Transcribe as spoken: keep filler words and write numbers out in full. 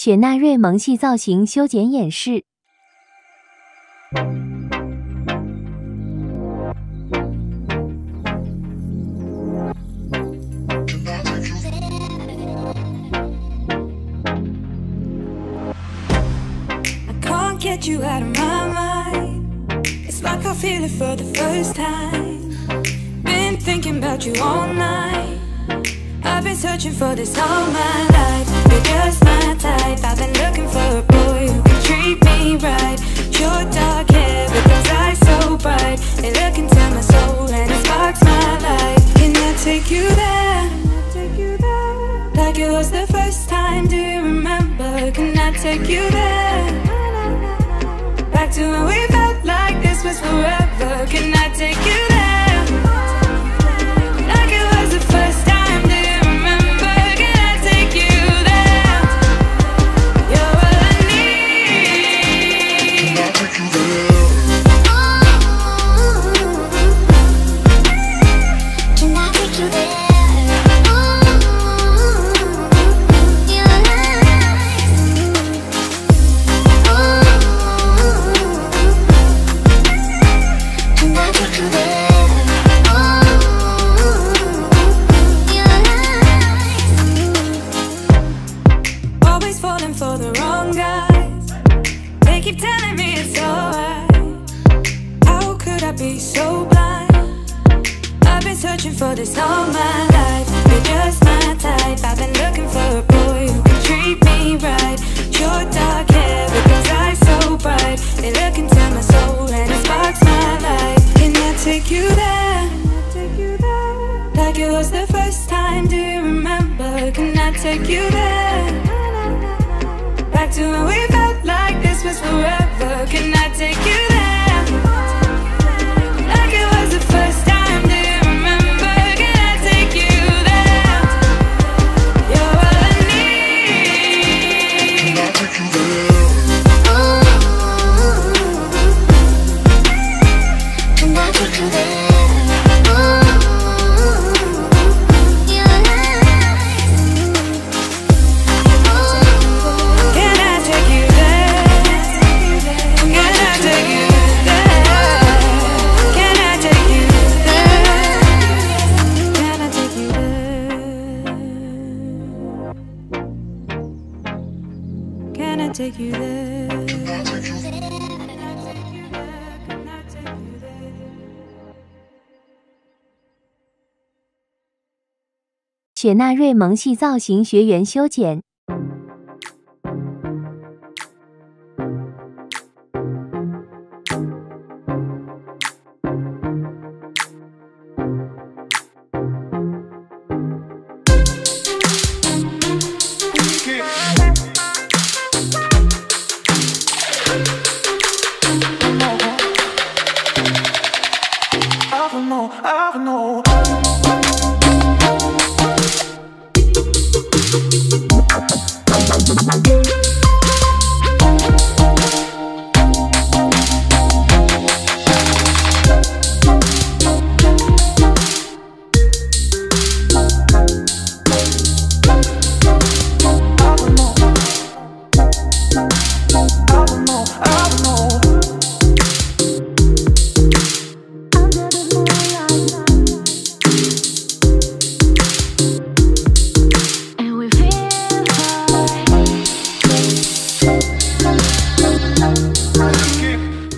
雪纳瑞萌系造型修剪演示。 Get you out of my mind. It's like I feel it for the first time. Been thinking about you all night. I've been searching for this all my life. You're just my type. I've been looking for a boy who can treat me right. Your dark hair with those eyes so bright. They look into my soul and it sparks my life. Can I take you there? Like it was the first time, do you remember? Can I take you there? Back to when we felt like this was forever. Can I take you there? Like it was the first time, do you remember? Can I take you there? You're all I need. Can I take you there? Can I take you there? Keep telling me it's alright. How could I be so blind? I've been searching for this all my life. You're just my type. I've been looking for a boy who can treat me right. Your dark hair with those eyes so bright. They look into my soul and it sparks my life. Can I take you there? Like it was the first time, do you remember? Can I take you there? Back to when we felt like this was forever. Can I take you there? Like it was the first time, do you remember? Can I take you there? You're all I need. Can I take you there? Can I take you there? Take you there. Can I take you there? 雪纳瑞萌系造型学员修剪。 We'll be right back.